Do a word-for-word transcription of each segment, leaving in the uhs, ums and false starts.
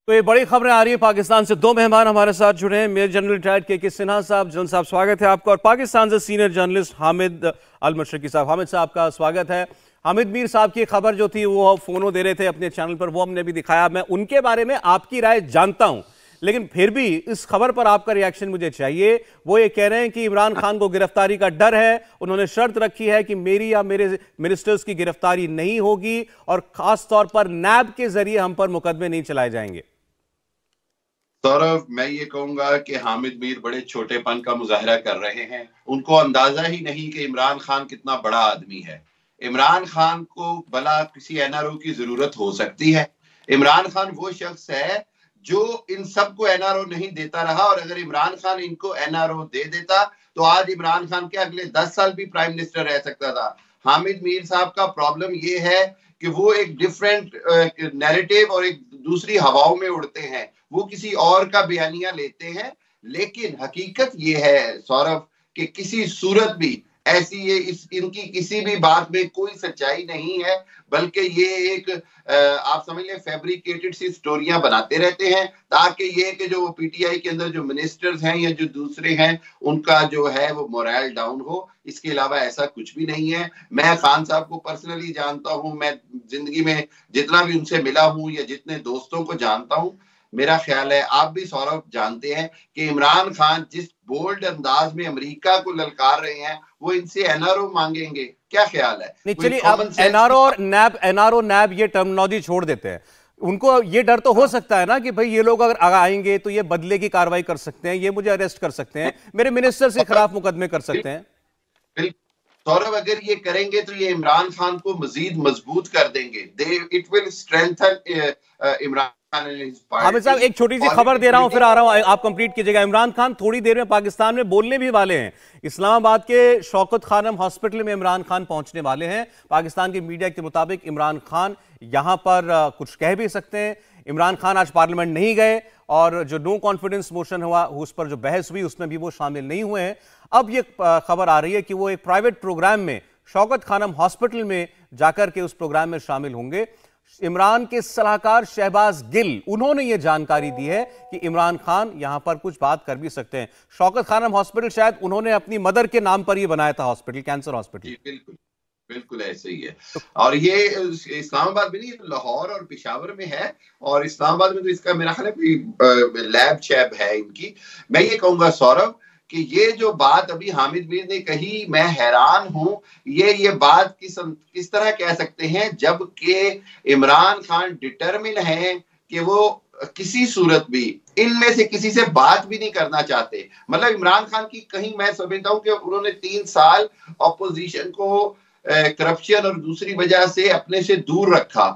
तो ये बड़ी खबरें आ रही है पाकिस्तान से। दो मेहमान हमारे साथ जुड़े हैं, मेजर जनरल रिटायर्ड के के सिन्हा साहब। जनरल साहब स्वागत है आपका, और पाकिस्तान से सीनियर जर्नलिस्ट हामिद अल मशरकी साहब। हामिद साहब का स्वागत है। हामिद मीर साहब की खबर जो थी वो फोनो दे रहे थे अपने चैनल पर, वो हमने भी दिखाया। मैं उनके बारे में आपकी राय जानता हूं, लेकिन फिर भी इस खबर पर आपका रिएक्शन मुझे चाहिए। वो ये कह रहे हैं कि इमरान खान को गिरफ्तारी का डर है, उन्होंने शर्त रखी है कि मेरी या मेरे मिनिस्टर्स की गिरफ्तारी नहीं होगी, और खास तौर पर नैब के जरिए हम पर मुकदमे नहीं चलाए जाएंगे। सौरभ, मैं ये कहूंगा कि हामिद मीर बड़े छोटेपन का मुजाहरा कर रहे हैं। उनको अंदाजा ही नहीं कि इमरान खान कितना बड़ा आदमी है। इमरान खान को भला किसी एनआरओ की जरूरत हो सकती है? इमरान खान वो शख्स है जो इन सबको एनआरओ नहीं देता रहा, और अगर इमरान खान इनको एनआरओ दे देता तो आज इमरान खान के अगले दस साल भी प्राइम मिनिस्टर रह सकता था। हामिद मीर साहब का प्रॉब्लम ये है कि वो एक डिफरेंट नैरेटिव और एक दूसरी हवाओं में उड़ते हैं, वो किसी और का बयानिया लेते हैं। लेकिन हकीकत ये है सौरभ कि किसी सूरत भी ऐसी ये इस इनकी किसी भी बात में कोई सच्चाई नहीं है, बल्कि ये एक आप समझ लें फैब्रिकेटेड सी स्टोरियां बनाते रहते हैं, ताकि ये कि जो पीटीआई के अंदर जो मिनिस्टर्स हैं या जो दूसरे हैं उनका जो है वो मोरल डाउन हो। इसके अलावा ऐसा कुछ भी नहीं है। मैं खान साहब को पर्सनली जानता हूं, मैं जिंदगी में जितना भी उनसे मिला हूं या जितने दोस्तों को जानता हूं, मेरा ख्याल है आप भी सौरभ जानते हैं कि इमरान खान जिस बोल्ड अंदाज में अमेरिका को ललकार रहे हैं, वो इनसे एनआरओ मांगेंगे। क्या ख्याल है? नहीं, चलिए अब एनआरओ और नैब, एनआरओ नैब ये टर्मिनोलॉजी छोड़ देते हैं। उनको ये डर तो हो सकता है ना कि भाई ये लोग अगर आएंगे तो ये बदले की कार्रवाई कर सकते हैं, ये मुझे अरेस्ट कर सकते हैं, मेरे मिनिस्टर के खिलाफ मुकदमे कर सकते हैं। सौरभ, अगर ये करेंगे तो ये इमरान खान को मजीद मजबूत कर देंगे। They it will strengthen Imran. Hamid साहब, एक छोटी सी खबर दे रहा हूं, फिर आ रहा हूं, आप कंप्लीट कीजिएगा। इमरान खान थोड़ी देर में पाकिस्तान में बोलने भी वाले हैं। इस्लामाबाद के शौकत खानम हॉस्पिटल में इमरान खान पहुंचने वाले हैं। पाकिस्तान की मीडिया के मुताबिक इमरान खान यहां पर कुछ कह भी सकते हैं। इमरान खान आज पार्लियामेंट नहीं गए, और जो नो कॉन्फिडेंस मोशन हुआ उस पर जो बहस हुई उसमें भी वो शामिल नहीं हुए हैं। अब ये खबर आ रही है कि वो एक प्राइवेट प्रोग्राम में शौकत खानम हॉस्पिटल में जाकर के उस प्रोग्राम में शामिल होंगे। इमरान के सलाहकार शहबाज गिल, उन्होंने ये जानकारी दी है कि इमरान खान यहां पर कुछ बात कर भी सकते हैं। शौकत खानम हॉस्पिटल शायद उन्होंने अपनी मदर के नाम पर ये बनाया था हॉस्पिटल, कैंसर हॉस्पिटल। बिल्कुल बिल्कुल ऐसे ही है। और ये इस्लामाबाद में नहीं, लाहौर और पेशावर में है, और इस्लामाबाद में तो इसका मेरा ख्याल है लैब शैब है इनकी। मैं ये कहूंगा सौरभ कि ये जो बात अभी हामिद मीर ने कही, मैं हैरान हूं। ये ये बात किस किस तरह कह सकते हैं जबकि इमरान खान डिटरमिन है कि वो किसी सूरत भी इनमें से किसी से बात भी नहीं करना चाहते। मतलब इमरान खान की कहीं मैं समझता हूं कि उन्होंने तीन साल ऑपोजिशन को करप्शन और दूसरी वजह से अपने से दूर रखा।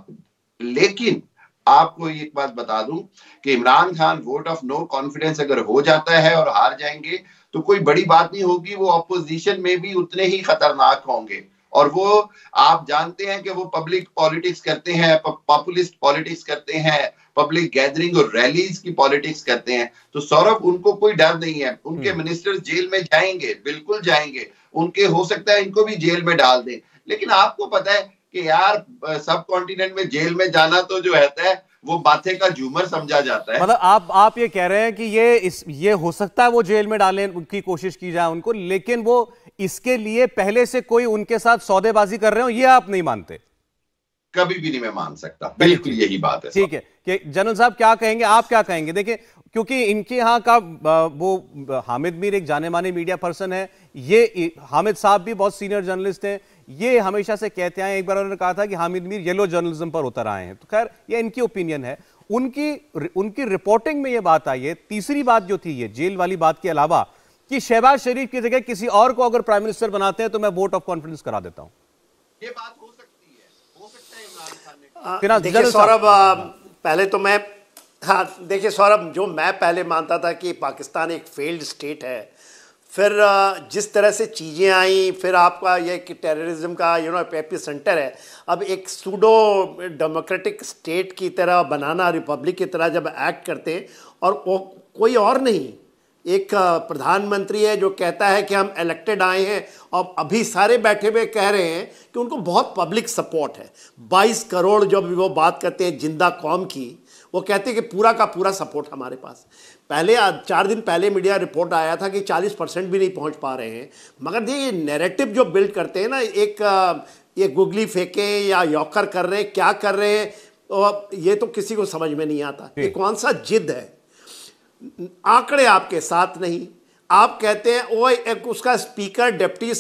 लेकिन आपको एक बात बता दूं कि Imran Khan vote of no confidence अगर हो जाता है और हार जाएंगे तो कोई बड़ी बात नहीं होगी, वो ऑपोजिशन में भी उतने ही खतरनाक होंगे। और वो आप जानते हैं कि वो पब्लिक पॉलिटिक्स करते हैं, पॉपुलिस्ट पॉलिटिक्स करते हैं, पब्लिक गैदरिंग और रैलीज की पॉलिटिक्स करते हैं। तो सौरभ, उनको कोई डर नहीं है। उनके मिनिस्टर जेल में जाएंगे, बिल्कुल जाएंगे, उनके हो सकता है इनको भी जेल में डाल दें। लेकिन आपको पता है कि यार सब कॉन्टिनेंट में जेल में जाना तो जो है वो बातें का झूमर समझा जाता है। मतलब आप आप ये कह रहे हैं कि ये इस ये हो सकता है वो जेल में डालने की कोशिश की जाए उनको, लेकिन वो इसके लिए पहले से कोई उनके साथ सौदेबाजी कर रहे हो, ये आप नहीं मानते? कभी भी नहीं मैं मान सकता। बिल्कुल यही बात है। ठीक है कि जनरल साहब क्या कहेंगे, आप क्या कहेंगे? देखिए, क्योंकि इनके यहाँ का वो हामिद मीर एक जाने माने मीडिया पर्सन है, ये हामिद साहब भी बहुत सीनियर जर्नलिस्ट हैं, ये हमेशा से कहते हैं। एक बार उन्होंने कहा था कि हामिद मीर येलो जर्नलिज्म पर उतर आए हैं। तो खैर ये इनकी ओपिनियन है। उनकी उनकी रिपोर्टिंग में ये बात आई है। तीसरी बात जो थी ये जेल वाली बात के अलावा कि शहबाज शरीफ की जगह किसी और को अगर प्राइम मिनिस्टर बनाते हैं तो मैं वोट ऑफ कॉन्फिडेंस करा देता हूं। ये बात हो सकती है, हो सकता है इमरान खान ने। देखिए सौरभ, पहले तो मैं हाँ देखिए सौरभ, जो मैं पहले मानता था कि पाकिस्तान एक फेल्ड स्टेट है, फिर जिस तरह से चीज़ें आई, फिर आपका ये कि टेररिज्म का यू नो एपी सेंटर है, अब एक सूडो डेमोक्रेटिक स्टेट की तरह बनाना, रिपब्लिक की तरह जब एक्ट करते हैं, और वो कोई और नहीं, एक प्रधानमंत्री है जो कहता है कि हम इलेक्टेड आए हैं, और अभी सारे बैठे हुए कह रहे हैं कि उनको बहुत पब्लिक सपोर्ट है। बाईस करोड़ जब वो बात करते हैं जिंदा कौम की, वो कहते हैं कि पूरा का पूरा सपोर्ट हमारे पास। पहले चार दिन पहले मीडिया रिपोर्ट आया था कि चालीस परसेंट भी नहीं पहुंच पा रहे हैं। मगर ये नैरेटिव जो बिल्ड करते हैं ना, एक ये गुगली फेंके या यॉकर कर रहे हैं, क्या कर रहे हैं, और ये तो किसी को समझ में नहीं आता। ये कौन सा जिद है? आंकड़े आपके साथ नहीं। आप कहते हैं वो एक उसका स्पीकर डिप्टी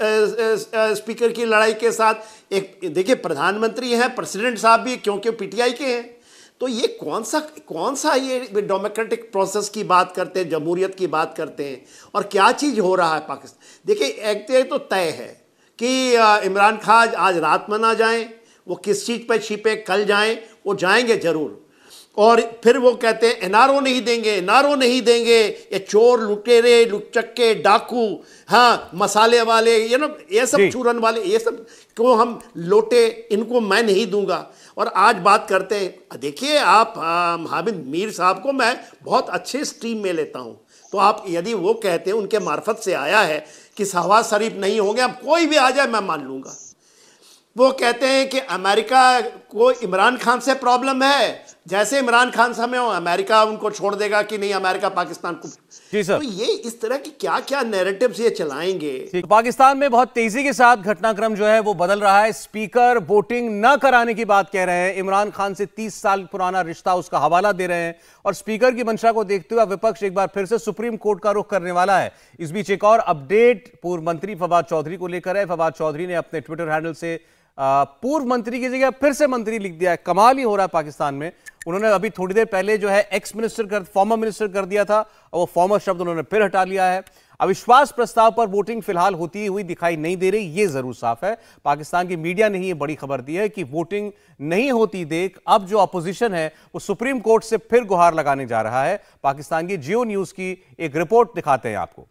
स्पीकर की लड़ाई के साथ एक, देखिए प्रधानमंत्री हैं, प्रेसिडेंट साहब भी क्योंकि पीटीआई के हैं। तो ये कौन सा कौन सा ये डेमोक्रेटिक प्रोसेस की बात करते हैं, जमहूरियत की बात करते हैं, और क्या चीज़ हो रहा है पाकिस्तान। देखिए एक तो तय है कि इमरान खान आज रात में ना जाएं, वो किस चीज़ पे छिपे, कल जाएं, वो जाएंगे ज़रूर। और फिर वो कहते हैं एनआरओ नहीं देंगे, एनआरओ नहीं देंगे, ये चोर लुटेरे लुचक्के डाकू, हाँ मसाले वाले, ये ना ये सब चूरन वाले, ये सब को हम लोटे, इनको मैं नहीं दूंगा। और आज बात करते हैं, देखिए आप हामिद मीर साहब को मैं बहुत अच्छे स्ट्रीम में लेता हूँ, तो आप यदि वो कहते हैं उनके मार्फत से आया है कि शहबाज शरीफ नहीं होंगे, अब कोई भी आ जाए मैं मान लूँगा। वो कहते हैं कि अमेरिका को इमरान खान से प्रॉब्लम है, जैसे इमरान खान समय हो अमेरिका उनको छोड़ देगा कि नहीं, अमेरिका पाकिस्तान को। जी सर। तो ये इस तरह की क्या क्या नैरेटिव्स ये चलाएंगे। पाकिस्तान में बहुत तेजी के साथ घटनाक्रम जो है वो बदल रहा है। स्पीकर वोटिंग न कराने की बात कह रहे हैं, इमरान खान से तीस साल पुराना रिश्ता उसका हवाला दे रहे हैं, और स्पीकर की मंशा को देखते हुए विपक्ष एक बार फिर से सुप्रीम कोर्ट का रुख करने वाला है। इस बीच एक और अपडेट पूर्व मंत्री फवाद चौधरी को लेकर है। फवाद चौधरी ने अपने ट्विटर हैंडल से पूर्व मंत्री की जगह फिर से मंत्री लिख दिया है। कमाल ही हो रहा है पाकिस्तान में। उन्होंने अभी थोड़ी देर पहले जो है एक्स मिनिस्टर कर फॉर्मर मिनिस्टर कर दिया था, और वो फॉर्मर शब्द उन्होंने फिर हटा लिया है। अविश्वास प्रस्ताव पर वोटिंग फिलहाल होती हुई दिखाई नहीं दे रही, ये जरूर साफ है। पाकिस्तान की मीडिया ने ये बड़ी खबर दी है कि वोटिंग नहीं होती देख अब जो अपोजिशन है वो सुप्रीम कोर्ट से फिर गुहार लगाने जा रहा है। पाकिस्तान की जियो न्यूज की एक रिपोर्ट दिखाते हैं आपको।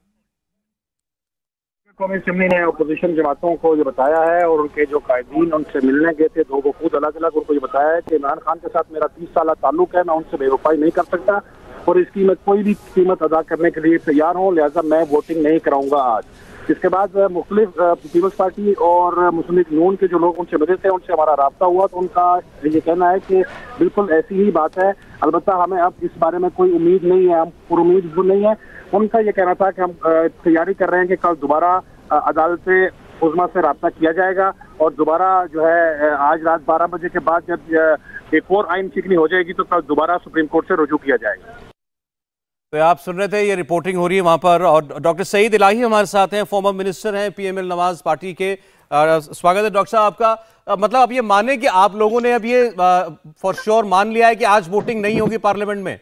कौमी असम्बली ने अपोजिशन जमातों को ये बताया है, और उनके जो कायदीन उनसे मिलने गए थे दो वफूद अलग अलग, उनको ये बताया है कि इमरान खान के साथ मेरा तीस साल ताल्लुक है, मैं उनसे बेवफाई नहीं कर सकता और इसकी मैं कोई भी कीमत अदा करने के लिए तैयार हूँ, लिहाजा मैं वोटिंग नहीं कराऊंगा आज। इसके बाद मुख्तलिफ पीपल्स पार्टी और मुस्लिम लीग नून के जो लोग उनसे मिले थे, उनसे हमारा रब्ता हुआ, तो उनका ये कहना है कि बिल्कुल ऐसी ही बात है, अलबत्ता हमें अब इस बारे में कोई उम्मीद नहीं है, हम पुरुम्मीद नहीं है। उनका ये कहना था कि हम तैयारी कर रहे हैं कि कल दोबारा अदालत उज़्मा से रब्ता किया जाएगा, और दोबारा जो है आज रात बारह बजे के बाद जब एक और आइन चिकनी हो जाएगी तो कल दोबारा सुप्रीम कोर्ट से रुजू किया जाएगा। तो आप सुन रहे थे, ये रिपोर्टिंग हो रही है वहां पर, और डॉक्टर सईद इलाही हमारे साथ हैं, फॉर्मर मिनिस्टर हैं पीएमएल नवाज पार्टी के। स्वागत है डॉक्टर साहब आपका। मतलब अब ये माने कि आप लोगों ने अब ये फॉर श्योर मान लिया है कि आज वोटिंग नहीं होगी पार्लियामेंट में?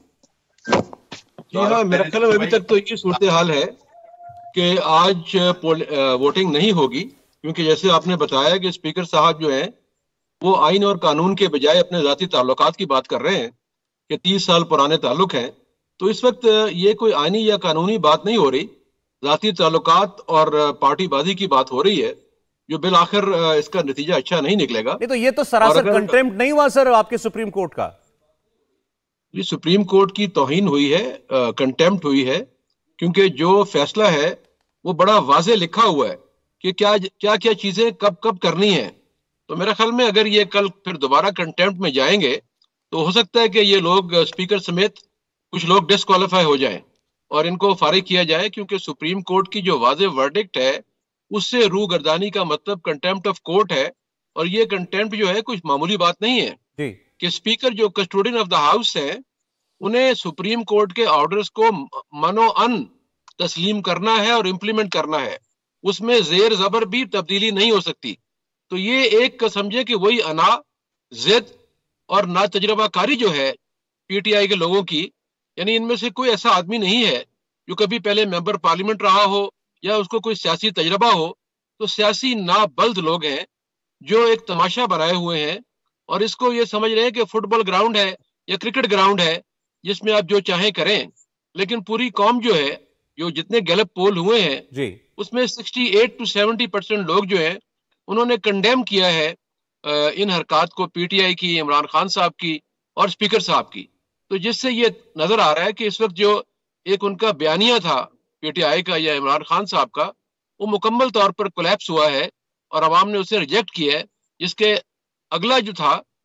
जी हाँ, मेरे ख्याल में अभी तक तो ये सूरत हाल है कि आज वोटिंग नहीं होगी, क्योंकि जैसे आपने बताया कि स्पीकर साहब जो हैं वो आइन और कानून के बजाय अपने जाती ताल्लुकात की बात कर रहे हैं कि तीस साल पुराने ताल्लुक हैं। तो इस वक्त ये कोई आइनी या कानूनी बात नहीं हो रही, जाती ताल्लुकात और पार्टीबाजी की बात हो रही है, जो बिल आखिर इसका नतीजा अच्छा नहीं निकलेगा। नहीं तो ये तो सरासर कंटेम्प्ट नहीं हुआ सर आपके सुप्रीम कोर्ट का? ये सुप्रीम कोर्ट की तौहीन हुई है, कंटेम्प्ट हुई है, क्योंकि जो फैसला है वो बड़ा वाज़े लिखा हुआ है कि क्या क्या क्या चीजें कब कब करनी है। तो मेरे ख्याल में अगर ये कल फिर दोबारा कंटेम्प्ट में जाएंगे तो हो सकता है कि ये लोग स्पीकर समेत कुछ लोग डिस्क्वालीफाई हो जाएं और इनको फारिग किया जाए, क्योंकि सुप्रीम कोर्ट की जो वाज़े वर्डिक्ट है उससे रूगर्दानी का मतलब कंटेम्प्ट ऑफ कोर्ट है, और ये कंटेम्प्ट जो है कुछ मामूली बात नहीं है जी। कि स्पीकर जो कस्टोडियन ऑफ द हाउस है उन्हें सुप्रीम कोर्ट के ऑर्डर्स को मनो अन तस्लीम करना है और इम्प्लीमेंट करना है, उसमें जेर जबर भी तब्दीली नहीं हो सकती। तो ये एक समझे कि वही अना जिद और ना तजर्बाकारी जो है पीटीआई के लोगों की, यानी इनमें से कोई ऐसा आदमी नहीं है जो कभी पहले मेंबर पार्लियामेंट रहा हो या उसको कोई सियासी तजर्बा हो। तो सियासी नाबल्द लोग हैं जो एक तमाशा बनाए हुए हैं और इसको ये समझ रहे हैं कि फुटबॉल ग्राउंड है या क्रिकेट ग्राउंड है जिसमें आप जो चाहें करें। लेकिन पूरी कौम जो है, जो जितने गैलप पोल हुए हैं जी, उसमें अड़सठ टू सत्तर परसेंट लोग जो हैं उन्होंने कंडेम किया है इन हरकत को, पीटीआई की, इमरान खान साहब की और स्पीकर साहब की। तो जिससे ये नजर आ रहा है कि इस वक्त जो एक उनका बयानिया था पीटीआई का या इमरान खान साहब का, वो मुकम्मल तौर पर कोलैप्स हुआ है और अवाम ने उसे रिजेक्ट किया है। जिसके अगला जो था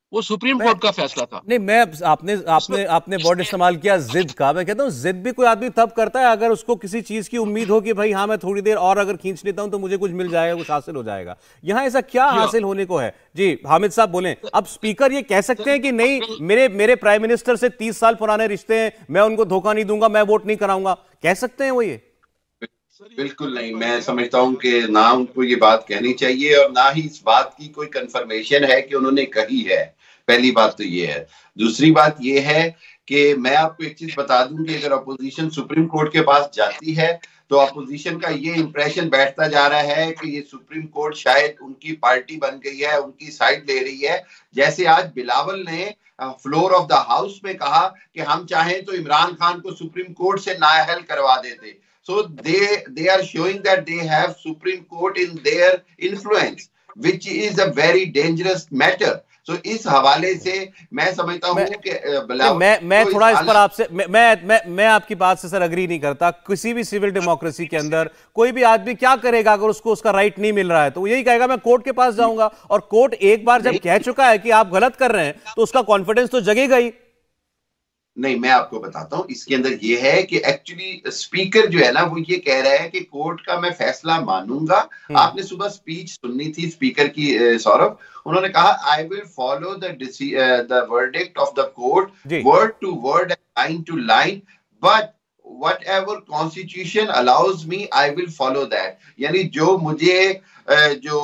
वो सुप्रीम कोर्ट का फैसला था। नहीं, मैं आपने आपने आपने वर्ड इस्तेमाल किया जिद का। मैं कहता हूँ जिद भी कोई आदमी तब करता है अगर उसको किसी चीज की उम्मीद हो कि भाई हाँ मैं थोड़ी देर और अगर खींच लेता हूं तो मुझे कुछ मिल जाएगा, कुछ हासिल हो जाएगा। यहां ऐसा क्या हासिल होने को है? जी हामिद साहब बोलें। अब स्पीकर ये कह सकते हैं कि नहीं, मेरे मेरे प्राइम मिनिस्टर से तीस साल पुराने रिश्ते हैं, मैं उनको धोखा नहीं दूंगा, मैं वोट नहीं कराऊंगा, कह सकते हैं वो? ये बिल्कुल नहीं। मैं समझता हूं कि ना उनको ये बात कहनी चाहिए और ना ही इस बात की कोई कंफर्मेशन है कि उन्होंने कही है। पहली बात तो ये है। दूसरी बात ये है कि मैं आपको एक चीज बता दूं कि अगर अपोजिशन सुप्रीम कोर्ट के पास जाती है तो अपोजिशन का ये इंप्रेशन बैठता जा रहा है कि ये सुप्रीम कोर्ट शायद उनकी पार्टी बन गई है, उनकी साइड ले रही है। जैसे आज बिलावल ने फ्लोर ऑफ द हाउस में कहा कि हम चाहें तो इमरान खान को सुप्रीम कोर्ट से नाअहल करवा देते। So they they are showing that they have Supreme Court in their influence, which is a very dangerous matter. So इस हवाले से मैं समझता हूँ कि मैं मैं तो थोड़ा इस पर आपसे मैं मैं मैं मैं आपकी बात से सर अग्री नहीं करता। किसी भी सिविल डेमोक्रेसी के अंदर कोई भी आदमी क्या करेगा अगर उसको उसका राइट नहीं मिल रहा है? तो वो यही कहेगा मैं कोर्ट के पास जाऊंगा, और कोर्ट एक बार जब कह चुका है कि आप गलत कर रहे हैं तो उसका कॉन्फिडेंस तो जगेगा ही। नहीं, मैं आपको बताता हूं इसके अंदर ये है कि एक्चुअली स्पीकर जो है ना वो ये कह रहा है कि कोर्ट का मैं फैसला मानूंगा। आपने सुबह स्पीच सुननी थी स्पीकर की सौरभ, उन्होंने कहा I will follow the the verdict of the court word to word, line to line, but whatever constitution allows me I will follow that। यानी जो मुझे जो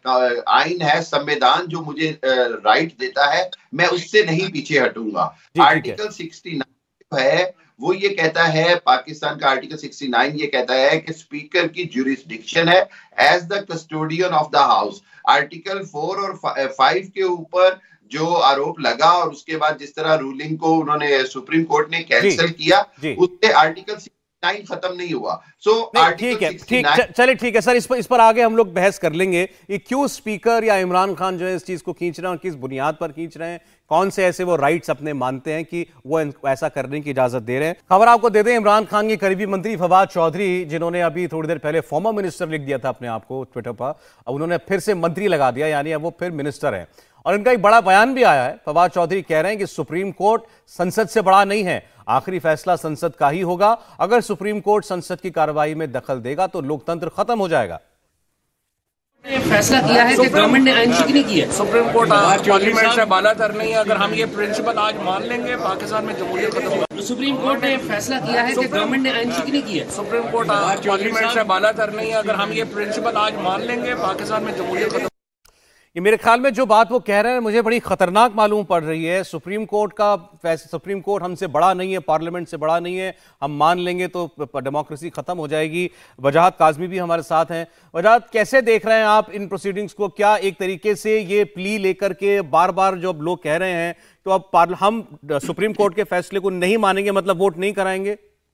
आइन है, संविधान जो मुझे राइट देता है, मैं उससे नहीं पीछे हटूंगा। आर्टिकल सिक्सटी नाइन है वो ये कहता है, पाकिस्तान का आर्टिकल सिक्सटी नाइन ये कहता है कि स्पीकर की ज्यूरिसडिक्शन है as the custodian of the house. Article four और फाइव के ऊपर जो आरोप लगा और उसके बाद जिस तरह रूलिंग को उन्होंने सुप्रीम कोर्ट ने कैंसिल किया, उससे आर्टिकल नाइन खत्म नहीं हुआ। सो so, ठीक है, ठीक, चलिए ठीक है सर, इस पर इस पर आगे हम लोग बहस कर लेंगे कि क्यों स्पीकर या इमरान खान जो है इस चीज को खींच रहे हैं और किस बुनियाद पर खींच रहे हैं, कौन से ऐसे वो राइट्स अपने मानते हैं कि वो ऐसा करने की इजाजत दे रहे हैं। खबर आपको दे दें, इमरान खान के करीबी मंत्री फवाद चौधरी, जिन्होंने अभी थोड़ी देर पहले फॉर्मर मिनिस्टर लिख दिया था अपने आप को ट्विटर पर, अब उन्होंने फिर से मंत्री लगा दिया, यानी अब वो फिर मिनिस्टर है। और इनका एक बड़ा बयान भी आया है। फवाद चौधरी कह रहे हैं कि सुप्रीम कोर्ट संसद से बड़ा नहीं है, आखिरी फैसला संसद का ही होगा। अगर सुप्रीम कोर्ट संसद की कार्रवाई में दखल देगा तो लोकतंत्र खत्म हो जाएगा। फैसला किया है कि गवर्नमेंट ने आइनशिकनी नहीं की है। सुप्रीम कोर्ट पार्लियामेंट से बालातर नहीं है। अगर हम ये प्रिंसिपल आज मान लेंगे पाकिस्तान में जमहूरियत खत्म होगी। सुप्रीम कोर्ट ने फैसला किया है कि गवर्नमेंट ने आइनशिकनी नहीं की है। सुप्रीम कोर्ट पार्लियामेंट से बालातर नहीं है। अगर हम ये प्रिंसिपल आज मान लेंगे पाकिस्तान में जमहूरियत खत्म। ये मेरे ख्याल में जो बात वो कह रहे हैं मुझे बड़ी खतरनाक मालूम पड़ रही है। सुप्रीम कोर्ट का फैसला, सुप्रीम कोर्ट हमसे बड़ा नहीं है, पार्लियामेंट से बड़ा नहीं है, हम मान लेंगे तो डेमोक्रेसी खत्म हो जाएगी। वजाहत काज़मी भी हमारे साथ हैं। वजाहत, कैसे देख रहे हैं आप इन प्रोसीडिंग्स को? क्या एक तरीके से ये प्ली लेकर के बार बार जो अब लोग कह रहे हैं तो अब हम सुप्रीम कोर्ट के फैसले को नहीं मानेंगे, मतलब वोट नहीं कराएंगे?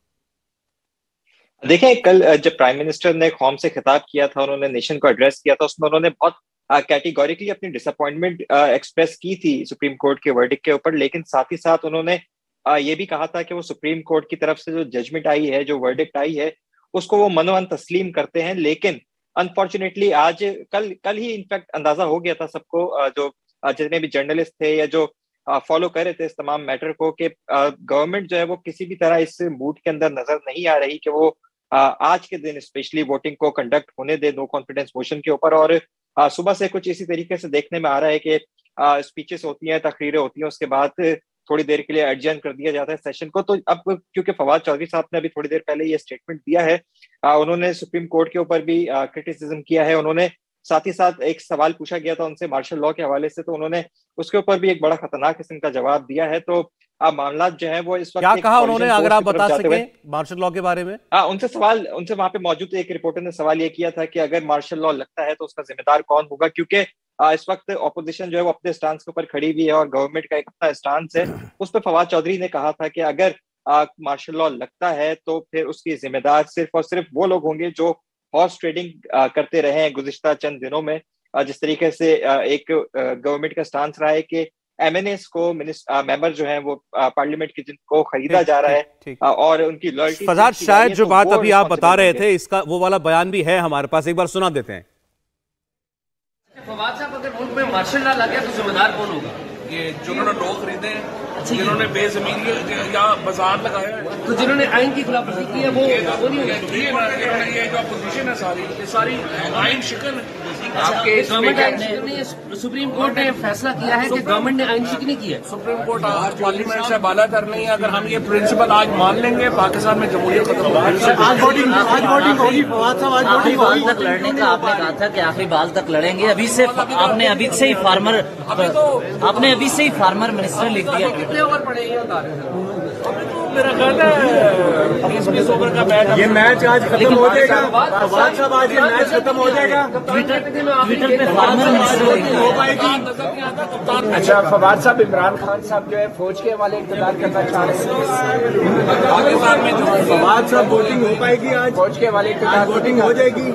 देखिए, कल जब प्राइम मिनिस्टर ने कौम से खिताब किया था, उन्होंने नेशन को एड्रेस किया था, उसमें उन्होंने बहुत कैटेगोरिकली अपनी डिसअपॉइंटमेंट एक्सप्रेस की थी सुप्रीम कोर्ट के वर्डिक्ट के ऊपर, लेकिन साथ ही साथ उन्होंने uh, ये भी कहा था कि वो सुप्रीम कोर्ट की तरफ से जो जजमेंट आई है, जो वर्डिक्ट आई है, उसको वो मनोअन तस्लीम करते हैं। लेकिन अनफॉर्चुनेटली आज कल कल ही इनफैक्ट अंदाजा हो गया था सबको, uh, जो uh, जितने भी जर्नलिस्ट थे या जो फॉलो uh, कर रहे थे इस तमाम मैटर को, कि गवर्नमेंट uh, जो है वो किसी भी तरह इस मूड के अंदर नजर नहीं आ रही कि वो uh, आज के दिन स्पेशली वोटिंग को कंडक्ट होने दे नो कॉन्फिडेंस मोशन के ऊपर। और Uh, सुबह से कुछ इसी तरीके से देखने में आ रहा है कि स्पीचेस uh, होती हैं, तकरीरें होती हैं, उसके बाद थोड़ी देर के लिए एडजर्न कर दिया जाता है सेशन को। तो अब क्योंकि फवाद चौधरी साहब ने अभी थोड़ी देर पहले ये स्टेटमेंट दिया है, uh, उन्होंने सुप्रीम कोर्ट के ऊपर भी क्रिटिसिज्म uh, किया है। उन्होंने साथ ही साथ एक सवाल पूछा गया था उनसे मार्शल लॉ के हवाले से, तो उन्होंने उसके ऊपर भी एक बड़ा खतरनाक किस्म का जवाब दिया है। तो अब मामला जो है वो इस वक्त क्या कहा उन्होंने, अगर आप बता सकें मार्शल लॉ के बारे में? आ, उनसे सवाल उनसे वहां पे मौजूद एक रिपोर्टर ने सवाल ये किया था कि अगर मार्शल लॉ लगता है तो उसका जिम्मेदार कौन होगा, क्योंकि इस वक्त ऑपोजिशन जो है वो अपने स्टांस के ऊपर खड़ी हुई है और गवर्नमेंट का एक अपना स्टांस है। उस पर फवाद चौधरी ने कहा था कि अगर मार्शल लॉ लगता है तो फिर उसकी जिम्मेदार सिर्फ और सिर्फ वो लोग होंगे जो हॉर्स ट्रेडिंग करते रहे हैं गुज़िश्ता चंद दिनों में। जिस तरीके से एक गवर्नमेंट का स्टांस रहा है कि एमएनएस को मेंबर जो हैं वो पार्लियामेंट के जिनको खरीदा जा रहा है और उनकी लॉयल्टी। फजाद, शायद जो बात अभी आप बता रहे थे इसका वो वाला बयान भी है हमारे पास, एक बार सुना देते हैं। फवाद साहब, अगर मुल्क में मार्शल लॉ लग गया तो जिम्मेदार कौन होगा? ये जिन्होंने लोग खरीदे हैं, जिन्होंने बेजमीन या बाजार लगाया है, तो जिन्होंने आइन की खिलाफवर्जी की है वो वो नहीं होगी। ये ना इन्होंने ये जो अपोजिशन है सारी ये सारी आइन शिकन है। आपके गवर्नमेंट आइन शिकन नहीं है। सुप्रीम कोर्ट ने फैसला किया है कि गवर्नमेंट ने आइन शिकनी की है। सुप्रीम कोर्ट आज पार्लियामेंट से बाला कर नहीं है। अगर हम ये प्रिंसिपल आज मान लेंगे पाकिस्तान में जमहूरियत खत्म होगी। आज वोटिंग आज वोटिंग होगी। आखिरी बाल तक लड़ने का आपने कहा था कि आखिरी बाल तक लड़ेंगे। अभी से आपने अभी से ही फार्मर आपने अभी से ही फार्मर मिनिस्टर लिख दिया। कितने ओवर पड़े ये बता रहे हैं? मेरा ख्याल है बीस बीस ओवर का मैच ये मैच आज खत्म हो जाएगा। फवाद साहब आज ये मैच खत्म हो जाएगा। ट्विटर ट्विटर पे फार्मर मिनिस्टर हो पाएगी। अच्छा फवाद साहब, इमरान खान साहब जो है फौज के हवाले इक़्तिदार करना चाह रहे हैं पाकिस्तान में जो फवाद साहब वोटिंग हो पाएगी आज। फौज के हवाले इक़्तिदार वोटिंग हो जाएगी।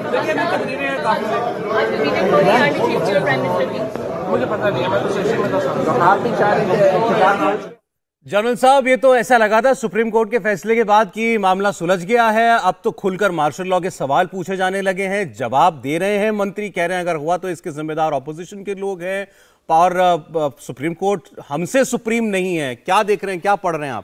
मुझे पता नहीं है, मैं तो सेशन में था। आप भी चाह रहे थे जनरल साहब, ये तो ऐसा लगा था सुप्रीम कोर्ट के फैसले के बाद कि मामला सुलझ गया है। अब तो खुलकर मार्शल लॉ के सवाल पूछे जाने लगे हैं, जवाब दे रहे हैं मंत्री, कह रहे हैं अगर हुआ तो इसके जिम्मेदार ऑपोजिशन के लोग हैं और सुप्रीम कोर्ट हमसे सुप्रीम नहीं है। क्या देख रहे हैं, क्या पढ़ रहे हैं आप?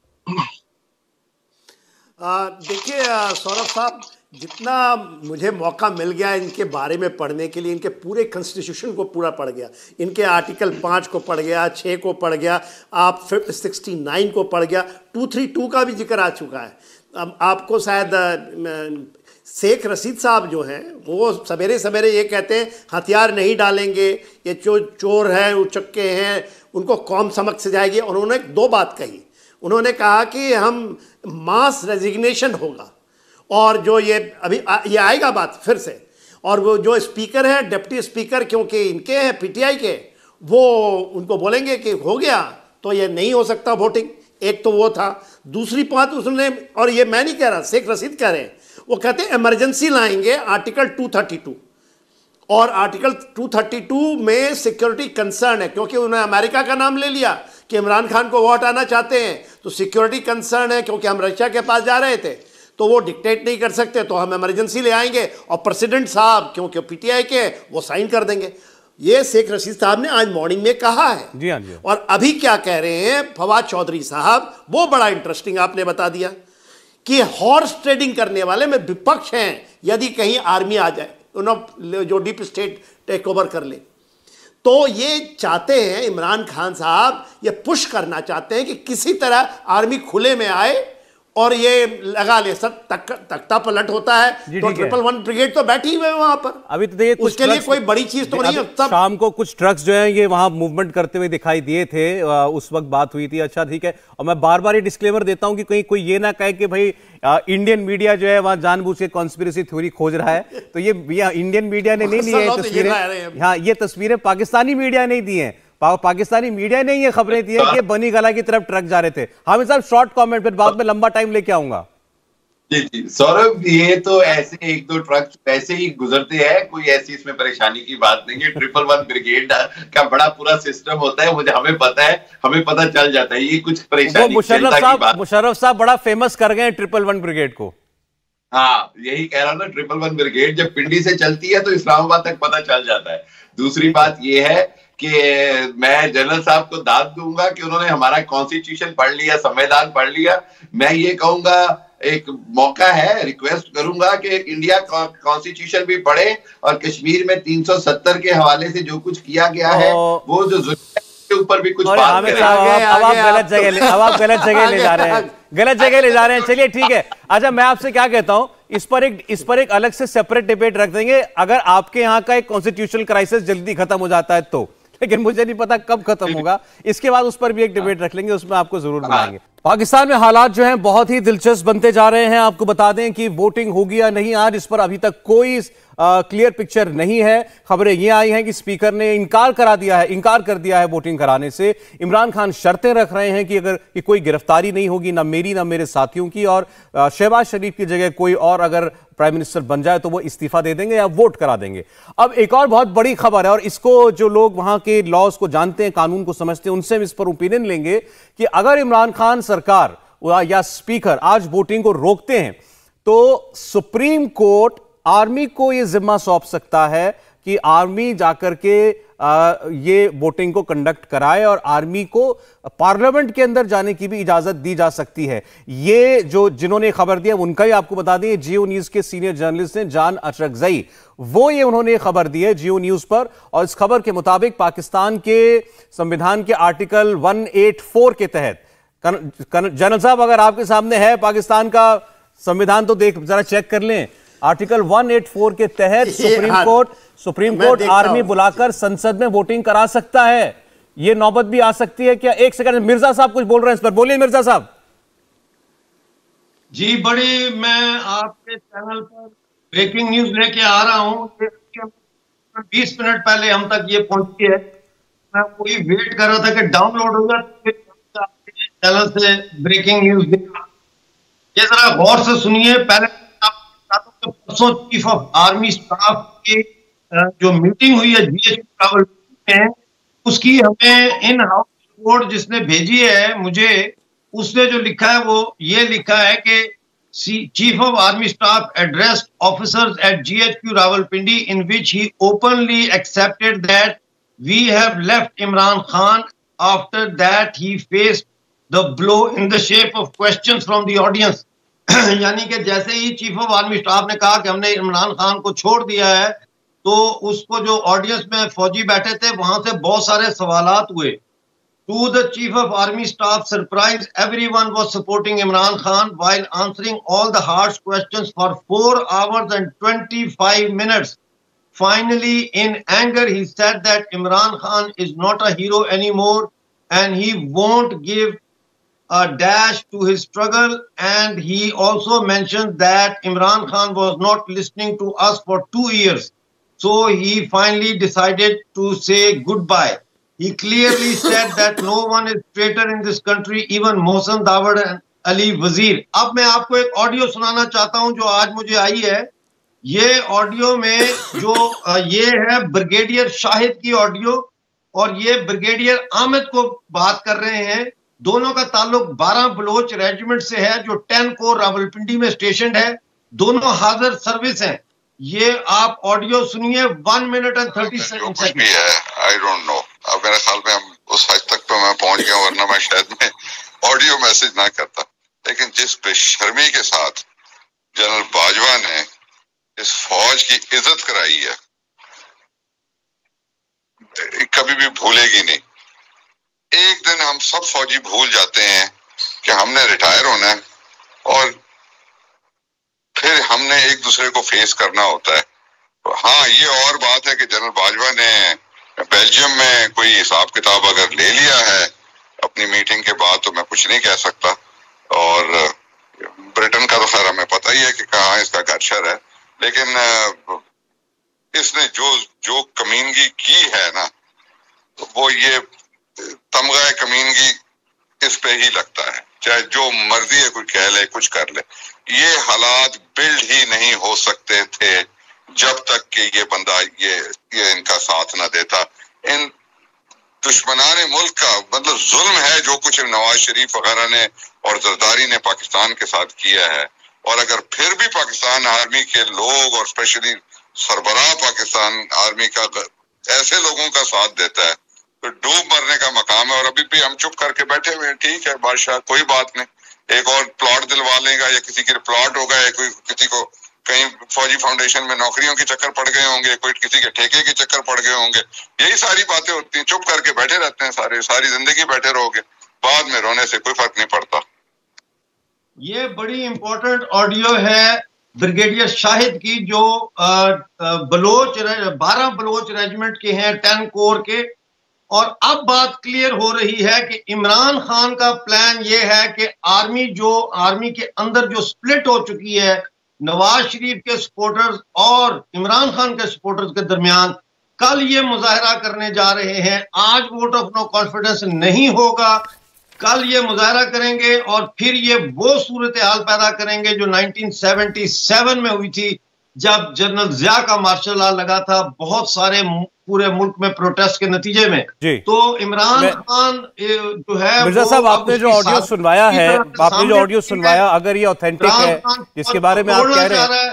देखिए सौरभ साहब, जितना मुझे मौका मिल गया इनके बारे में पढ़ने के लिए, इनके पूरे कॉन्स्टिट्यूशन को पूरा पढ़ गया, इनके आर्टिकल पाँच को पढ़ गया, छः को पढ़ गया, आप फिफ्थ सिक्सटी नाइन को पढ़ गया, टू थ्री टू का भी जिक्र आ चुका है। अब आपको शायद शेख रशीद साहब जो हैं वो सवेरे सवेरे ये कहते हैं हथियार नहीं डालेंगे, ये जो चोर हैं उचक्के हैं उनको कौम समझ से जाएगी। उन्होंने दो बात कही, उन्होंने कहा कि हम मास रेजिग्नेशन होगा और जो ये अभी आ, ये आएगा बात फिर से, और वो जो स्पीकर है डिप्टी स्पीकर क्योंकि इनके हैं पीटीआई के, वो उनको बोलेंगे कि हो गया तो ये नहीं हो सकता वोटिंग। एक तो वो था। दूसरी बात उसने, और ये मैं नहीं कह रहा, शेख रशीद कह रहे हैं, वो कहते हैं इमरजेंसी लाएंगे आर्टिकल टू थर्टी टू, और आर्टिकल टू थर्टी टू में सिक्योरिटी कंसर्न है क्योंकि उन्होंने अमेरिका का नाम ले लिया कि इमरान खान को वोट आना चाहते हैं, तो सिक्योरिटी कंसर्न है क्योंकि हम रशिया के पास जा रहे थे तो वो डिक्टेट नहीं कर सकते, तो हम इमरजेंसी ले आएंगे और प्रेसिडेंट साहब क्योंकि पीटीआई के वो साइन कर देंगे। ये शेख रशीद साहब ने आज मॉर्निंग में कहा है। जी हाँ जी। और अभी क्या कह रहे हैं फवाद चौधरी साहब, वो बड़ा इंटरेस्टिंग आपने बता दिया कि हॉर्स ट्रेडिंग करने वाले में विपक्ष हैं यदि कहीं आर्मी आ जाए, उन्होंने जो डीप स्टेट टेक ओवर कर ले, तो ये चाहते हैं इमरान खान साहब, ये पुश करना चाहते हैं कि किसी तरह आर्मी खुले में आए और ये लगा ले। सब तक, तख्ता पलट होता है तो ट्रिपल वन ब्रिगेड तो बैठी हुए वहां पर। अभी तो देखिए उसके लिए कोई बड़ी चीज तो नहीं है। तब शाम को कुछ ट्रक्स जो हैं ये वहां मूवमेंट करते हुए दिखाई दिए थे, उस वक्त बात हुई थी। अच्छा ठीक है, और मैं बार बार ये डिस्क्लेमर देता हूं कि कहीं कोई ये ना कहे कि भाई इंडियन मीडिया जो है वहां जानबूझ के कॉन्स्पिरेसी थ्योरी खोज रहा है, तो ये इंडियन मीडिया ने नहीं ली है तस्वीरें। हाँ, ये तस्वीरें पाकिस्तानी मीडिया नहीं दी है, पा, पाकिस्तानी मीडिया ने ये खबरें दी है कि बनी गला की तरफ ट्रक जा रहे थे। हामिद साहब शॉर्ट कमेंट, फिर बाद में लंबा टाइम लेके आऊंगा। जी जी सौरभ, ये तो ऐसे एक दो ट्रक ऐसे ही गुजरते हैं, कोई ऐसी इसमें परेशानी की बात नहीं है। ट्रिपल वन ब्रिगेड का बड़ा पूरा सिस्टम होता है, मुझे हमें पता है, हमें पता चल जाता है, ये कुछ परेशानी। मुशर्रफ साहब मुशर्रफ साहब बड़ा फेमस कर गए ट्रिपल वन ब्रिगेड को। हाँ, यही कह रहा हूं ना, ट्रिपल वन ब्रिगेड जब पिंडी से चलती है तो इस्लामाबाद तक पता चल जाता है। दूसरी बात ये है कि मैं जनरल साहब को दाद दूंगा कि उन्होंने हमारा कॉन्स्टिट्यूशन पढ़ लिया, संविधान पढ़ लिया। मैं ये कहूंगा, एक मौका है, रिक्वेस्ट करूंगा कि इंडिया कॉन्स्टिट्यूशन भी पढ़े और कश्मीर में तीन सौ सत्तर के हवाले से जो कुछ किया गया है वो जो के ऊपर भी कुछ बात करें। अब आप गलत जगह अब आप गलत जगह ले जा रहे हैं, गलत जगह ले जा रहे हैं। चलिए ठीक है। अच्छा, मैं आपसे क्या कहता हूं, इस पर एक इस पर एक अलग से सेपरेट डिबेट रख देंगे अगर आपके यहां का एक कॉन्स्टिट्यूशनल क्राइसिस जल्दी खत्म हो जाता है तो, लेकिन मुझे नहीं पता कब खत्म होगा। इसके बाद उस पर भी एक डिबेट रख लेंगे, उसमें आपको जरूर बुलाएंगे। पाकिस्तान में हालात जो हैं बहुत ही दिलचस्प बनते जा रहे हैं। आपको बता दें कि वोटिंग होगी या नहीं आज, इस पर अभी तक कोई क्लियर पिक्चर नहीं है। खबरें ये आई हैं कि स्पीकर ने इनकार करा दिया है इनकार कर दिया है वोटिंग कराने से। इमरान खान शर्तें रख रहे हैं कि अगर कि कोई गिरफ्तारी नहीं होगी, ना मेरी ना मेरे साथियों की, और शहबाज शरीफ की जगह कोई और अगर प्राइम मिनिस्टर बन जाए तो वो इस्तीफा दे देंगे या वोट करा देंगे। अब एक और बहुत बड़ी खबर है, और इसको जो लोग वहां के लॉज को जानते हैं, कानून को समझते हैं, उनसे हम इस पर ओपिनियन लेंगे कि अगर इमरान खान सरकार या स्पीकर आज वोटिंग को रोकते हैं तो सुप्रीम कोर्ट आर्मी को यह जिम्मा सौंप सकता है कि आर्मी जाकर के आ, ये वोटिंग को कंडक्ट कराए और आर्मी को पार्लियामेंट के अंदर जाने की भी इजाजत दी जा सकती है। ये जो जिन्होंने खबर दिया उनका ही आपको बता दें, जियो न्यूज के सीनियर जर्नलिस्ट हैं जान अचरकजई, वो ये उन्होंने खबर दी है जियो न्यूज पर। और इस खबर के मुताबिक पाकिस्तान के संविधान के आर्टिकल एक सौ चौरासी के तहत, जनरल साहब अगर आपके सामने है पाकिस्तान का संविधान तो देख जरा चेक कर लें। आर्टिकल एक सौ चौरासी के तहत supreme court supreme court army बुलाकर संसद में वोटिंग करा सकता है। यह नौबत भी आ सकती है क्या? एक सेकंड, मिर्जा साहब कुछ बोल रहे हैं इस पर, बोलिए मिर्जा साहब। जी, बड़ी मैं आपके चैनल पर ब्रेकिंग न्यूज लेके आ रहा हूँ। बीस मिनट पहले हम तक ये पहुंची है। मैं वही वेट कर रहा था कि डाउनलोड होगा चैनल से ब्रेकिंग न्यूज देखा। ये जरा गौर से सुनिए। पहले परसों चीफ ऑफ आर्मी स्टाफ की जो मीटिंग हुई है जीएच ट्रैवल में, उसकी हमें इन हाउस रिपोर्ट जिसने भेजी है मुझे, उसने जो लिखा है वो ये लिखा है कि chief of army staff addressed officers at GHQ Rawalpindi in which he openly accepted that we have left Imran Khan after that he faced the blow in the shape of questions from the audience. यानी कि जैसे ही chief of army staff ने कहा कि हमने इमरान खान को छोड़ दिया है, तो उसको जो ऑडियंस में फौजी बैठे थे वहां से बहुत सारे सवालात हुए। To the chief of army staff surprise everyone was supporting Imran Khan while answering all the harsh questions for four hours and twenty five minutes. Finally in anger he said that Imran Khan is not a hero anymore and he won't give a dash to his struggle, and he also mentioned that Imran Khan was not listening to us for two years, so he finally decided to say goodbye. He clearly said that no one is traitor in this country, even Mohsen Dawud and Ali Wazir. अब मैं आपको एक audio सुनाना चाहता हूं जो आज मुझे आई है। ये ऑडियो में जो ये है ब्रिगेडियर शाहिद की ऑडियो और ये ब्रिगेडियर आमिद को बात कर रहे हैं। दोनों का ताल्लुक बारह बलोच रेजिमेंट से है जो टेन कोर रावलपिंडी में स्टेशन है। दोनों हाजिर सर्विस हैं। ये आप ऑडियो सुनिए। One minute and thirty second भी है। आई डोंट नो, अब मेरे ख्याल में हम उस हद तक पे मैं पहुंच गया, वरना मैं शायद में ऑडियो मैसेज ना करता। लेकिन जिस बेशर्मी के साथ जनरल बाजवा ने इस फौज की इज्जत कराई है, कभी भी भूलेगी नहीं। एक दिन हम सब फौजी भूल जाते हैं कि हमने रिटायर होना है और फिर हमने एक दूसरे को फेस करना होता है। हाँ, ये और बात है कि जनरल बाजवा ने बेल्जियम में कोई हिसाब किताब अगर ले लिया है अपनी मीटिंग के बाद, तो मैं कुछ नहीं कह सकता। और ब्रिटेन का तो खैर हमें पता ही है कि कहाँ इसका घर शर है। लेकिन इसने जो जो कमीनगी की है ना, तो वो ये तमगा कमीनगी इस पे ही लगता है। चाहे जो मर्जी है कोई कह ले, कुछ कर ले। ये हालात बिल्ड ही नहीं हो सकते थे जब तक कि ये बंदा ये ये इनका साथ ना देता। इन दुश्मनाने मुल्क का मतलब जुल्म है जो कुछ नवाज शरीफ वगैरह ने और जरदारी ने पाकिस्तान के साथ किया है। और अगर फिर भी पाकिस्तान आर्मी के लोग और स्पेशली सरबराह पाकिस्तान आर्मी का ऐसे लोगों का साथ देता है तो डूब मरने का मकाम है। और अभी भी हम चुप करके बैठे हुए हैं। ठीक है बादशाह, कोई बात नहीं, एक और प्लॉट दिलवा लेगा या किसी के प्लॉट होगा या कोई किसी को कहीं फौजी फाउंडेशन में नौकरियों के चक्कर पड़ गए होंगे, कोई किसी के ठेके के चक्कर पड़ गए होंगे। यही सारी बातें होती हैं। चुप करके बैठे रहते हैं सारे, सारी जिंदगी बैठे रहोगे, बाद में रोने से कोई फर्क नहीं पड़ता। ये बड़ी इंपॉर्टेंट ऑडियो है ब्रिगेडियर शाहिद की, जो बलोच बारह बलोच रेजिमेंट के हैं, टेन कोर के। और अब बात क्लियर हो रही है कि इमरान खान का प्लान ये है कि आर्मी जो आर्मी के अंदर जो स्प्लिट हो चुकी है नवाज शरीफ के सपोर्टर्स और इमरान खान के सपोर्टर्स के दरमियान, कल ये मुजाहरा करने जा रहे हैं। आज वोट ऑफ नो कॉन्फिडेंस नहीं होगा, कल ये मुजाहरा करेंगे और फिर ये वो सूरत हाल पैदा करेंगे जो नाइनटीन सेवेंटी सेवन में हुई थी, जब जनरल जिया का मार्शल लॉ लगा था बहुत सारे पूरे मुल्क में प्रोटेस्ट के नतीजे में। तो इमरान खान जो है, मिर्जा साहब आपने जो ऑडियो सुनवाया है, आपने जो ऑडियो सुनवाया, अगर ये ऑथेंटिक है जिसके बारे में आप कह रहे हैं,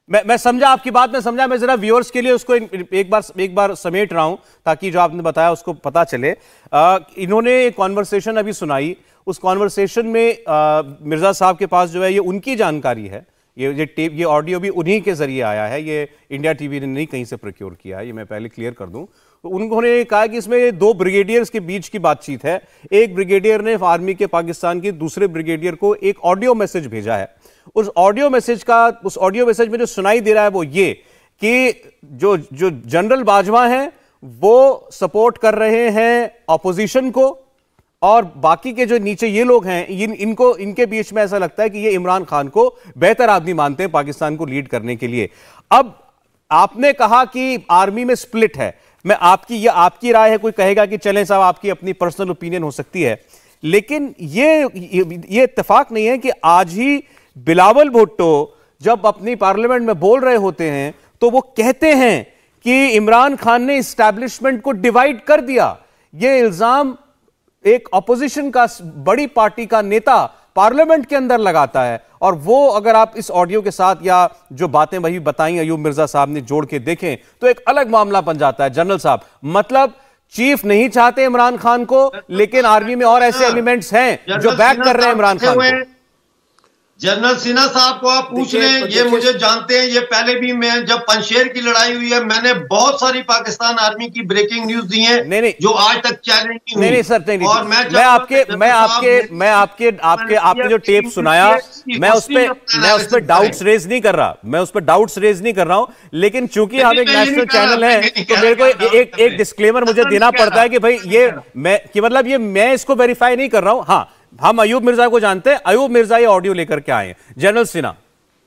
मैं मैं समझा आपकी बात, मैं समझा। मैं जरा व्यूअर्स के लिए उसको एक बार एक बार समेट रहा हूं ताकि जो आपने बताया उसको पता चले। आ, इन्होंने एक कॉन्वर्सेशन अभी सुनाई, उस कॉन्वर्सेशन में आ, मिर्जा साहब के पास जो है ये उनकी जानकारी है, ये ये टेप ये ऑडियो भी उन्हीं के जरिए आया है, ये इंडिया टीवी ने नहीं कहीं से प्रोक्योर किया है, ये मैं पहले क्लियर कर दूं। तो उन्होंने कहा कि इसमें दो ब्रिगेडियर्स के बीच की बातचीत है। एक ब्रिगेडियर ने आर्मी के पाकिस्तान के दूसरे ब्रिगेडियर को एक ऑडियो मैसेज भेजा है। उस ऑडियो मैसेज का उस ऑडियो मैसेज में जो सुनाई दे रहा है वो ये कि जो जो जनरल बाजवा हैं वो सपोर्ट कर रहे हैं ऑपोजिशन को, और बाकी के जो नीचे ये लोग हैं इन इनको इनके बीच में ऐसा लगता है कि ये इमरान खान को बेहतर आदमी मानते हैं पाकिस्तान को लीड करने के लिए। अब आपने कहा कि आर्मी में स्प्लिट है, मैं आपकी ये आपकी राय है, कोई कहेगा कि चलें साहब आपकी अपनी पर्सनल ओपिनियन हो सकती है, लेकिन ये ये इत्तेफाक नहीं है कि आज ही बिलावल भुट्टो जब अपनी पार्लियामेंट में बोल रहे होते हैं तो वो कहते हैं कि इमरान खान ने एस्टैब्लिशमेंट को डिवाइड कर दिया। ये इल्जाम एक ऑपोजिशन का बड़ी पार्टी का नेता पार्लियामेंट के अंदर लगाता है, और वो अगर आप इस ऑडियो के साथ या जो बातें वही बताई अयूब मिर्जा साहब ने जोड़ के देखें तो एक अलग मामला बन जाता है। जनरल साहब, मतलब चीफ नहीं चाहते इमरान खान को, लेकिन आर्मी में और ऐसे एलिमेंट्स हैं जो बैक कर रहे हैं इमरान खान को। जनरल सिन्हा साहब को आप पूछ लें, ये मुझे जानते हैं। ये पहले भी मैं जब पंशेर की लड़ाई हुई है मैंने बहुत सारी पाकिस्तान आर्मी की ब्रेकिंग न्यूज दी है, नहीं नहीं जो आज तक चैलेंज नहीं हुई। नहीं नहीं सर, नहीं, और मैं मैं आपके मैं आपके मैं आपके आपके आपने जो टेप सुनाया मैं उस पे मैं उस पर डाउट्स रेज नहीं कर रहा मैं उस पर डाउट्स रेज नहीं कर रहा हूं, लेकिन चूंकि हम एक नेशनल चैनल है तो मेरे को एक एक डिस्क्लेमर मुझे देना पड़ता है कि भाई ये मैं कि मतलब ये मैं इसको वेरीफाई नहीं कर रहा हूं। हाँ, हम अयूब मिर्जा को जानते हैं, अयूब मिर्जा ये ऑडियो लेकर के आए हैं। जनरल सिन्हा,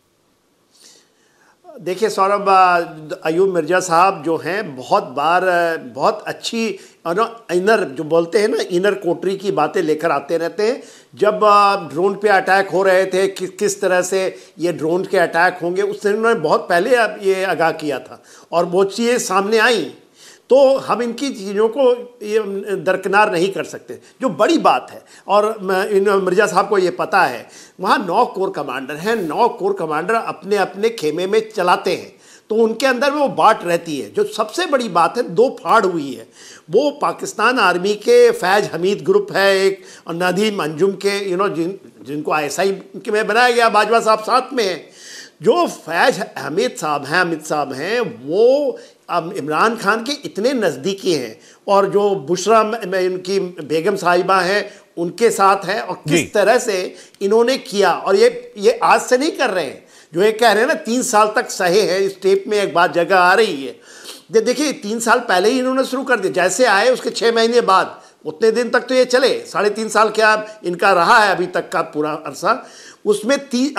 देखिए सौरभ, अयूब मिर्जा साहब जो हैं बहुत बार बहुत अच्छी इनर जो बोलते हैं ना इनर कोटरी की बातें लेकर आते रहते हैं। जब ड्रोन पे अटैक हो रहे थे कि किस तरह से ये ड्रोन के अटैक होंगे, उससे उन्होंने बहुत पहले ये आगाह किया था और वो चीज़ें सामने आई, तो हम इनकी चीज़ों को ये दरकिनार नहीं कर सकते, जो बड़ी बात है। और इन मिर्जा साहब को ये पता है, वहाँ नौ कोर कमांडर हैं, नौ कोर कमांडर अपने अपने खेमे में चलाते हैं, तो उनके अंदर में वो बात रहती है। जो सबसे बड़ी बात है, दो फाड़ हुई है, वो पाकिस्तान आर्मी के फैज हमीद ग्रुप है एक, और नदीम अंजुम के यू नो जिन जिनको आई एस आई के में बनाया गया, बाजवा साहब साथ में हैं। जो फैज हमीद साहब हैं अमित साहब हैं वो अब इमरान खान के इतने नज़दीकी हैं, और जो बुशरा में इनकी बेगम साहिबा हैं उनके साथ हैं, और किस तरह से इन्होंने किया। और ये ये आज से नहीं कर रहे हैं, जो ये कह रहे हैं ना तीन साल तक सहे हैं, इस टेप में एक बात जगह आ रही है। देखिए तीन साल पहले ही इन्होंने शुरू कर दिया, जैसे आए उसके छः महीने बाद, उतने दिन तक तो ये चले, साढ़े तीन साल क्या इनका रहा है अभी तक का पूरा अरसा, उसमें ती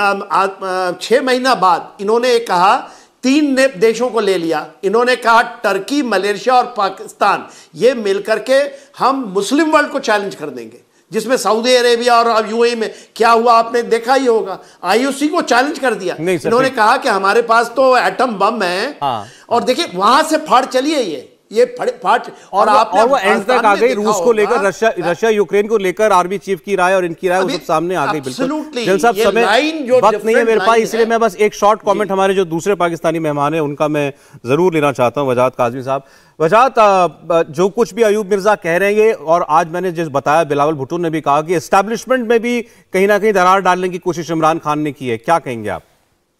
छः महीना बाद इन्होंने कहा तीन ने देशों को ले लिया। इन्होंने कहा टर्की, मलेशिया और पाकिस्तान ये मिलकर के हम मुस्लिम वर्ल्ड को चैलेंज कर देंगे, जिसमें सऊदी अरेबिया और अब यूएई में क्या हुआ आपने देखा ही होगा, आईओसी को चैलेंज कर दिया। इन्होंने कहा कि हमारे पास तो एटम बम है। हाँ। और देखिए वहां से फाड़ चली है ये ये फाट, और, और, और वो एंड तक आ गई। रूस को लेकर, रशिया रशिया यूक्रेन को लेकर आर्मी चीफ की राय और इनकी राय वो सब सामने आ गई। बिल्कुल जनरल साहब, समय वक्त नहीं है मेरे पास, इसलिए मैं बस एक शॉर्ट कमेंट हमारे जो दूसरे पाकिस्तानी मेहमान हैं उनका मैं जरूर लेना चाहता हूं। वजाहत काज़मी साहब, वजाहत, जो कुछ भी अयूब मिर्जा कह रहे हैं, और आज मैंने जिस बताया बिलावल भुट्टो ने भी कहा कि एस्टैब्लिशमेंट में भी कहीं ना कहीं दरार डालने की कोशिश इमरान खान ने की है, क्या कहेंगे आप?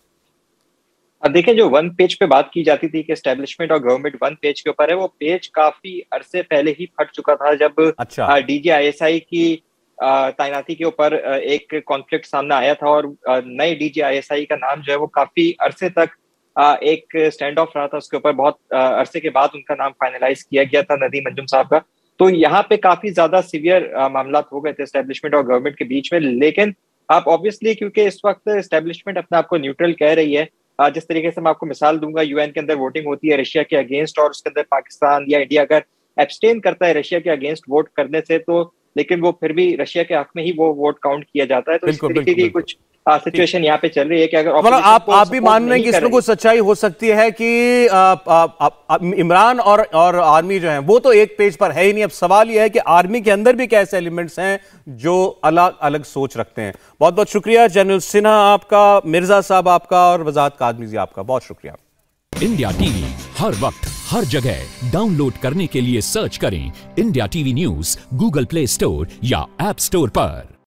देखिए, जो वन पेज पे बात की जाती थी कि एस्टेब्लिशमेंट और गवर्नमेंट वन पेज के ऊपर है, वो पेज काफी अरसे पहले ही फट चुका था, जब अच्छा। डीजीआईएसआई की तैनाती के ऊपर एक कॉन्फ्लिक्ट सामने आया था, और नए डीजीआईएसआई का नाम जो है वो काफी अरसे तक एक स्टैंड ऑफ रहा था। उसके ऊपर बहुत अरसे के बाद उनका नाम फाइनलाइज किया गया था, नदीम अंजुम साहब का। तो यहाँ पे काफी ज्यादा सीवियर मामला हो गए थे एस्टेब्लिशमेंट और गवर्नमेंट के बीच में। लेकिन आप ऑब्वियसली, क्योंकि इस वक्त एस्टेब्लिशमेंट अपने आप को न्यूट्रल कह रही है, जिस तरीके से मैं आपको मिसाल दूंगा, यूएन के अंदर वोटिंग होती है रशिया के अगेंस्ट, और उसके अंदर पाकिस्तान या इंडिया अगर एब्सटेन करता है रशिया के अगेंस्ट वोट करने से, तो लेकिन वो फिर भी रशिया के हक में ही वो वोट काउंट किया जाता है। तो इस तरीके की कुछ सिचुएशन यहाँ पे चल रही है कि अगर मतलब आप आप भी मान रहे हैं कि इसमें कुछ सच्चाई हो सकती है कि इमरान और और आर्मी जो है वो तो एक पेज पर है ही नहीं। अब सवाल यह है कि आर्मी के अंदर भी कैसे एलिमेंट्स हैं जो अलग अलग सोच रखते हैं। बहुत बहुत शुक्रिया जनरल सिन्हा आपका, मिर्जा साहब आपका और वजाहत काज़मी जी आपका, बहुत शुक्रिया। इंडिया टीवी हर वक्त हर जगह डाउनलोड करने के लिए सर्च करें India TV news Google Play Store या ऐप स्टोर पर।